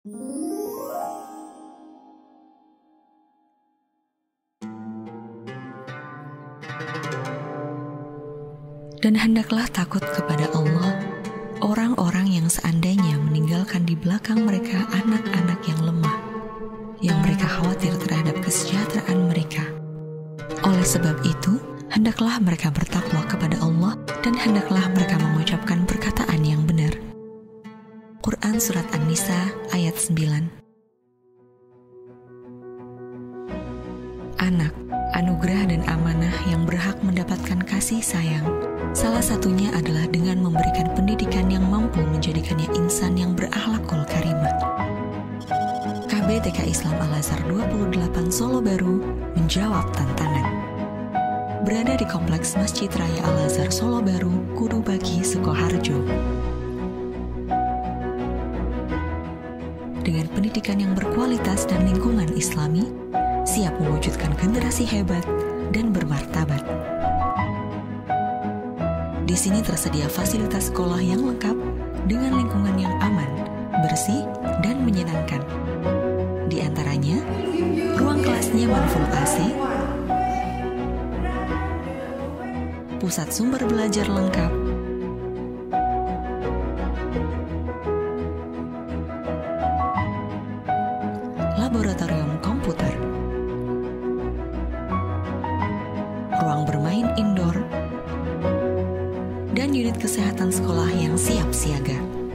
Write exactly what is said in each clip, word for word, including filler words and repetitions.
Dan hendaklah takut kepada Allah orang-orang yang seandainya meninggalkan di belakang mereka anak-anak yang lemah, yang mereka khawatir terhadap kesejahteraan mereka. Oleh sebab itu, hendaklah mereka bertakwa kepada Allah dan hendaklah mereka mengucapkan perkataan yang benar. Quran Surat An-Nisa ayat sembilan. Anak, anugerah dan amanah yang berhak mendapatkan kasih sayang, salah satunya adalah dengan memberikan pendidikan yang mampu menjadikannya insan yang berakhlakul karimah. K B T K Islam Al-Azhar dua puluh delapan Solo Baru menjawab tantangan. Berada di Kompleks Masjid Raya Al-Azhar Solo Baru, Kudu Bagi, Sukoharjo. Dengan pendidikan yang berkualitas dan lingkungan Islami, siap mewujudkan generasi hebat dan bermartabat. Di sini tersedia fasilitas sekolah yang lengkap dengan lingkungan yang aman, bersih, dan menyenangkan. Di antaranya, ruang kelasnya full A C, pusat sumber belajar lengkap, laboratorium komputer, ruang bermain indoor, dan unit kesehatan sekolah yang siap siaga.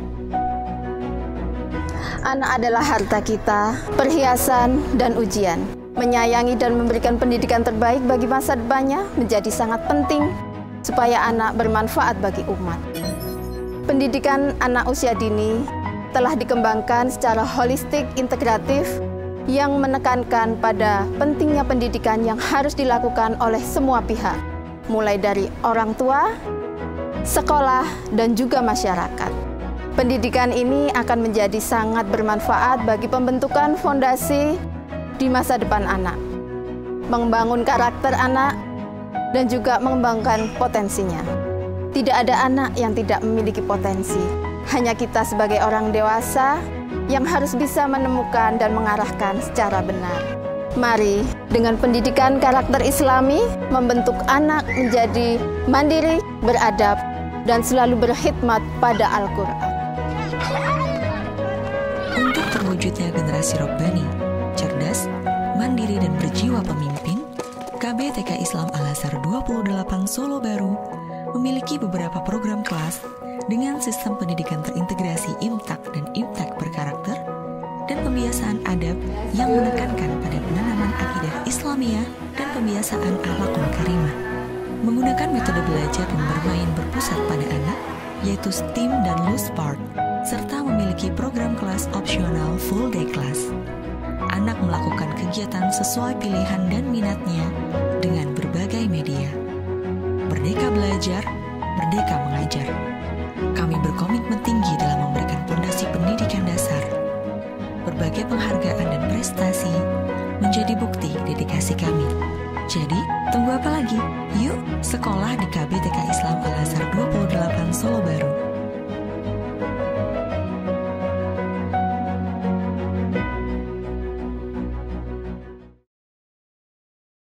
Anak adalah harta kita, perhiasan, dan ujian. Menyayangi dan memberikan pendidikan terbaik bagi masa depannya menjadi sangat penting supaya anak bermanfaat bagi umat. Pendidikan anak usia dini telah dikembangkan secara holistik integratif yang menekankan pada pentingnya pendidikan yang harus dilakukan oleh semua pihak, mulai dari orang tua, sekolah, dan juga masyarakat. Pendidikan ini akan menjadi sangat bermanfaat bagi pembentukan fondasi di masa depan anak, membangun karakter anak, dan juga mengembangkan potensinya. Tidak ada anak yang tidak memiliki potensi. Hanya kita sebagai orang dewasa yang harus bisa menemukan dan mengarahkan secara benar. Mari, dengan pendidikan karakter Islami, membentuk anak menjadi mandiri, beradab, dan selalu berkhidmat pada Al-Quran. Untuk terwujudnya generasi Robbani, cerdas, mandiri, dan berjiwa pemimpin, K B T K Islam Al-Azhar dua puluh delapan Solo Baru memiliki beberapa program kelas dengan sistem pendidikan terintegrasi IMTAK dan IMTEK berkarakter dan pembiasaan adab yang menekankan pada penanaman akidah Islamiyah dan pembiasaan akhlakul karimah. Menggunakan metode belajar dan bermain berpusat pada anak, yaitu STEAM dan Loose Part, serta memiliki program kelas opsional full day class. Anak melakukan kegiatan sesuai pilihan dan minatnya dengan berbagai media. Merdeka belajar, merdeka mengajar. Kami berkomitmen tinggi dalam memberikan fondasi pendidikan dasar. Berbagai penghargaan dan prestasi menjadi bukti dedikasi kami. Jadi, tunggu apa lagi? Yuk sekolah di K B T K Islam